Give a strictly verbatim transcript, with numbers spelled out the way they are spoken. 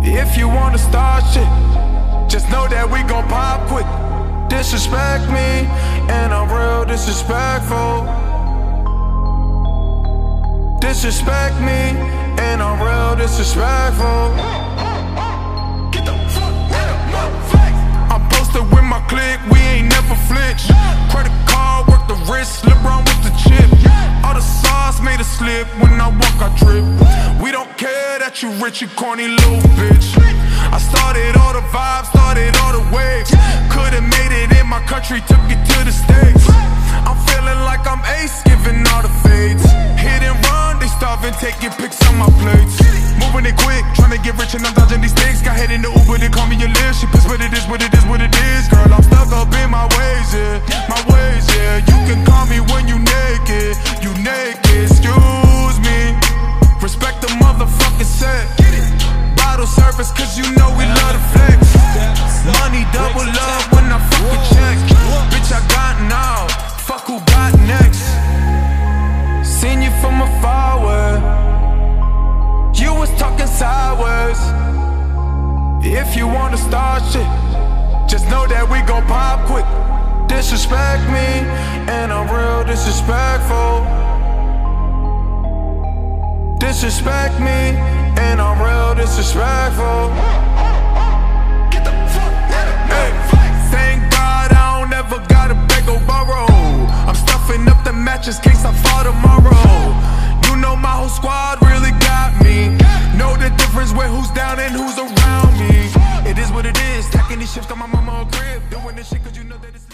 If you wanna start shit, just know that we gon' pop quick. Disrespect me, and I'm real disrespectful. Disrespect me, and I'm real disrespectful. Get the fuck out of my face. I'm posted with my clique, we ain't never flinch. Credit card, work the wrist, slip around with the chip. All the sauce made a slip, when I walk I trip. We don't care that you rich, you corny little bitch. I started all the vibes, started all the waves. Could've made it in my country, took it to the States. I'm feeling like I'm ace, giving all the fades. Hit and run, they starving, taking pics on my plates. Moving it quick, trying to get rich and I'm dodging these things. Got head in the Uber, they call me your list. She pissed, what it is, what it is, what it is. Girl, I'm stuck up in my ways, yeah. My ways, yeah. You can call me when you naked. You naked, excuse me. Respect the motherfucking set. Bottle service, cause you know we love to flex. Money double up when I fuck a check. Bitch, I got now, fuck who got next. Seen you from afar, where you was talking sideways. If you wanna start shit, just know that we gon' pop quick. Disrespect me, and I'm real disrespectful. Disrespect me, and I'm real disrespectful. Get the fuck out of my face. Thank God I don't ever gotta beg or borrow. I'm stuffing up the matches, case I fall tomorrow. You know my whole squad really got me. Know the difference with who's down and who's around me. It is what it is, stacking these shifts on my mama crib. Doing this shit cause you know that it's